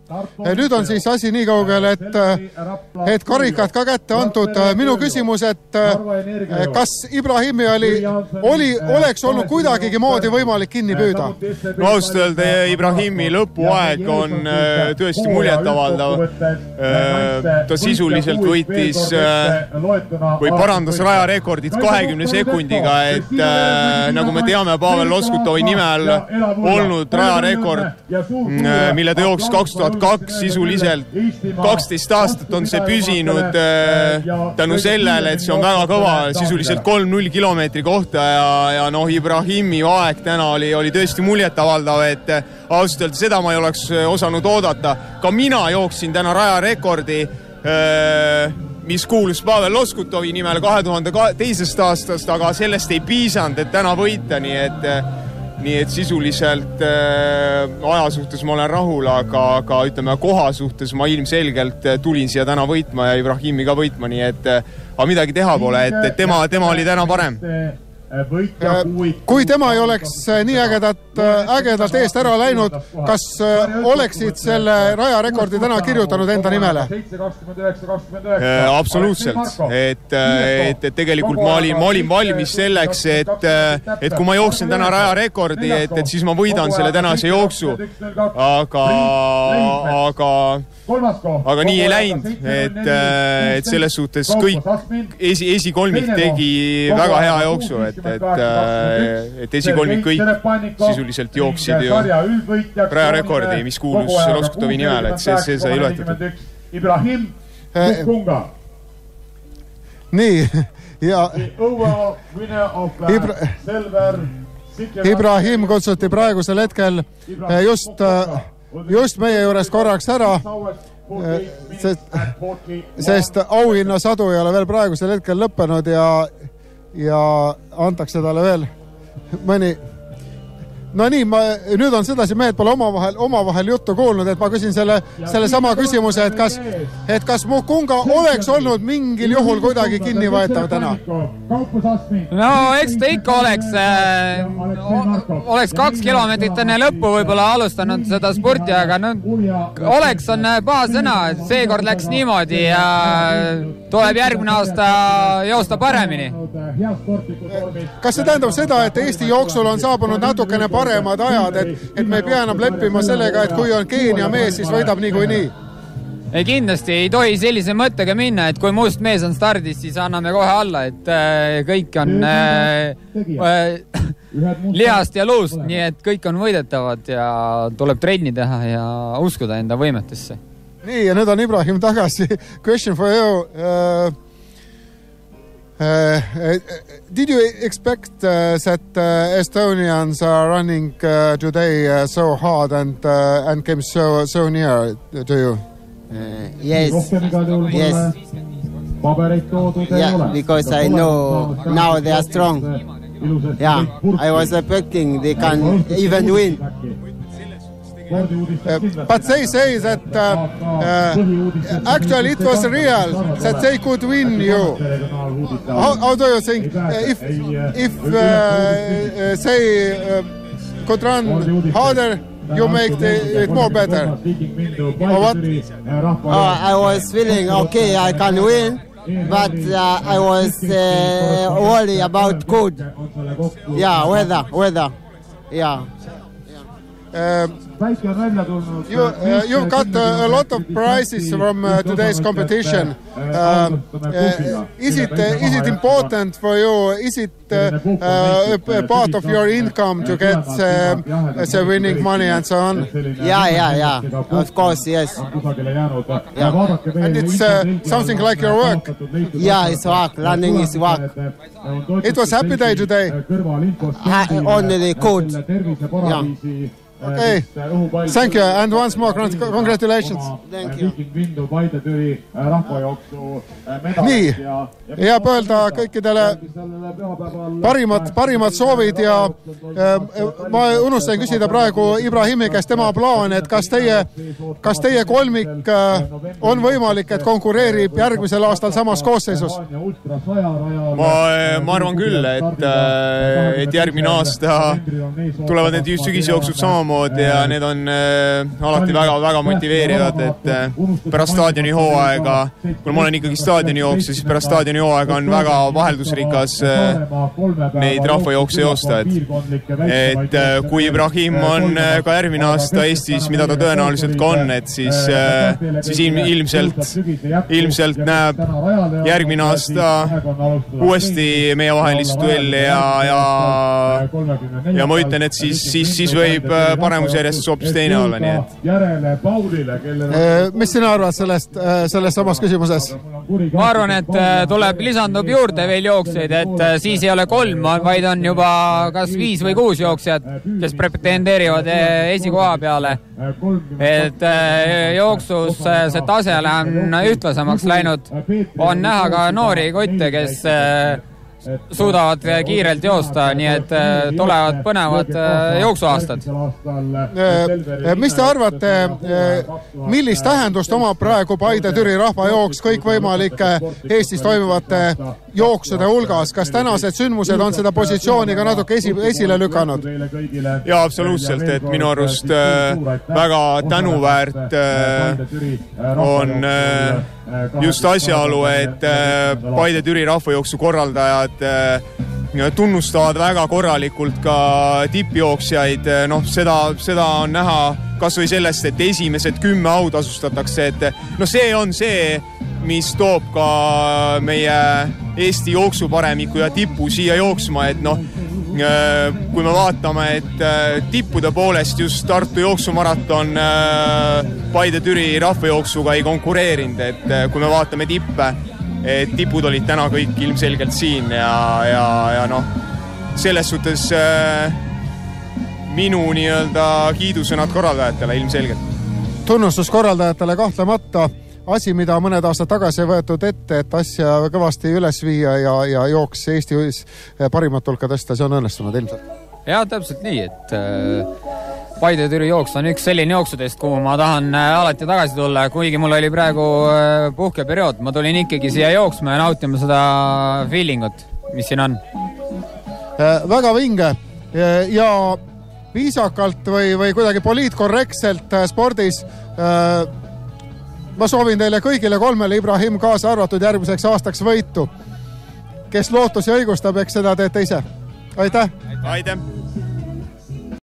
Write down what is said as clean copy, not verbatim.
nüüd on siis asi nii kaugel, et karikad ka kätte antud. Minu küsimus, et kas Ibrahimi oleks olnud kuidagigi moodi võimalik kinni püüda? No ausalt öelda Ibrahimi lõpuaeg on tõesti muljetavaldav. Ta sisuliselt võitis või parandas rajarekordit 20 sekundiga, et nagu me teame, Pavel Loskutovi nimel olnud rajarekord, mille ta jooksis 2002, sisuliselt 12 aastat on see püsinud tänu sellele, et see on väga kõva, sisuliselt 3-0 kilomeetri kohta ja Ibrahimi aeg täna oli tõesti muljetavaldav, et ausalt öelda seda ma ei oleks osanud oodata. Ka mina jooksin täna rajarekordi, mis kuulus Pavel Loskutovi nimel 2002. aastast, aga sellest ei piisanud, et täna võita, nii et sisuliselt aja suhtes ma olen rahul, aga ütleme koha suhtes ma ilmselgelt tulin siia täna võitma ja Ibrahimi ka võitma, nii et midagi teha pole, et tema oli täna parem. Kui tema ei oleks nii ägedalt eest ära läinud, kas oleksid selle rajarekordi täna kirjutanud enda nimele? Absoluutselt, et tegelikult ma olin valmis selleks, et kui ma jooksin täna rajarekordi, et siis ma võidan selle tänase jooksu, aga nii ei läinud, et selles suhtes kõik esikolmik tegi väga hea jooksu, et esikolmik kõik sisuliselt jooksid ju rajarekordi, mis kuulus Loskutovi nimel, et see sai ületatud. Nii, ja Ibrahim kutsuti praegusel hetkel just meie juures korraks ära, sest auhinnasadu ei ole veel praegusel hetkel lõppenud ja antakse talle veel mõni. No nii, nüüd on sedasi, mehed pole omavahel juttu kuulnud, et ma küsin selle sama küsimuse, et kas Mukunga oleks olnud mingil juhul kuidagi kinni võetav täna? No eks ta ikka oleks 2 kilomeetrit enne lõppu võib-olla alustanud seda sporti, aga oleks on baasõna, et seekord läks niimoodi ja tuleb järgmine aasta joosta paremini. Kas see tähendab seda, et Eesti jooksul on saabunud natukene paremad ajad, et me ei pea enam leppima sellega, et kui on Keenia mees, siis võidab niikuinii? Kindlasti ei tohi sellise mõttega minna, et kui must mees on stardis, siis anname kohe alla, et kõik on lihast ja luust, nii et kõik on võidetavad ja tuleb trenni teha ja uskuda enda võimetesse. Nii, ja nüüd on Ibrahim tagasi. Question for you. Did you expect that Estonians are running today so hard and came so near to you? Yes. Yeah, because I know now they are strong. Yeah, I was expecting they can even win. But they say that actually it was real that they could win you. How do you think if they could run harder, you make it more better? Or what? I was feeling okay, I can win, but I was worried about cold. Yeah, weather. Yeah. You've got a lot of prizes from today's competition. Is it important for you? Is it part of your income to get the winning money and so on? Yeah. Of course, yes. Yeah. And it's something like your work? Yeah, it's work. Running is work. It was happy day today? Only the cold. Yeah. Okay, thank you and once more congratulations. Thank you. Nii, jääb öelda kõikidele parimad soovid ja ma unustasin küsida praegu Ibrahimi käest tema plaan, et kas teie kolmik on võimalik, et konkureerib järgmisel aastal samas koosseisus? Ma arvan küll, et järgmine aasta tulevad need sügisjooksud samamoodi samamoodi ja need on alati väga motiveerivad, et pärast staadioni hooaega, kui ma olen ikkagi staadioni jooksu, siis pärast staadioni hooaega on väga vaheldusrikas neid rahvajookse joosta, et kui Ibrahim on ka järgmine aasta Eestis, mida ta tõenäoliselt ka on, et siis ilmselt näeb järgmine aasta uuesti meie vahelist duelli ja ma ütlen, et siis võib paremusjärjestus hoopis teine olla, nii et. Mis sina arvad selles samas küsimuses? Ma arvan, et tuleb lisandub juurde veel jooksjaid, et siis ei ole 3, vaid on juba kas 5 või 6 jooksjad, kes pretendeerivad esikoha peale. Et jooksus see tase on ühtlasemaks läinud. On näha ka noori kotte, kes suudavad kiirelt joosta, nii et tulevad põnevad jooksuaastad. Mis te arvate, millist tähendust omab praegu Paide-Türi rahvajooks kõikvõimalike Eestis toimuvate jooksude hulgas? Kas tänased sündmused on seda positsiooni ka natuke esile lükanud? Jaa, absoluutselt, et minu arust väga tänuväärt on just asjaolu, et Paide-Türi rahvajooksu korraldajad tunnustavad väga korralikult ka tippjooksjaid. Seda on näha kas või sellest, et esimesed 10 autasustatakse, et see on see, mis toob ka meie Eesti jooksuparemiku ja tipu siia jooksma, et kui me vaatame, et tippude poolest just Tartu jooksumaraton Paide-Türi rahvajooksuga ei konkureerinud, et kui me vaatame tippe, et tipud olid täna kõik ilmselgelt siin ja selles suhtes minu kiidusõnad korraldajatele ilmselgelt. Tunnustus korraldajatele kahtlemata. Asi, mida mõned aastad tagasi võetud ette, et asja kõvasti üles viia ja jooks Eesti parimat hulka tõsta, see on õnnestunud ilmselt. Jaa, täpselt nii, et Paide-Türi jooks on üks selline jooksudest, kuhu ma tahan alati tagasi tulla, kuigi mul oli praegu puhkeperiood. Ma tulin ikkagi siia jooksma ja nautima seda feelingut, mis siin on. Väga vinge ja viisakalt või kuidagi poliitkorrektselt spordis ma soovin teile kõigile 3, Ibrahim kaasa arvatud, järgmiseks aastaks võitu. Kes lootusi õigustab, eks seda teete ise. Aitäh! Aitäh!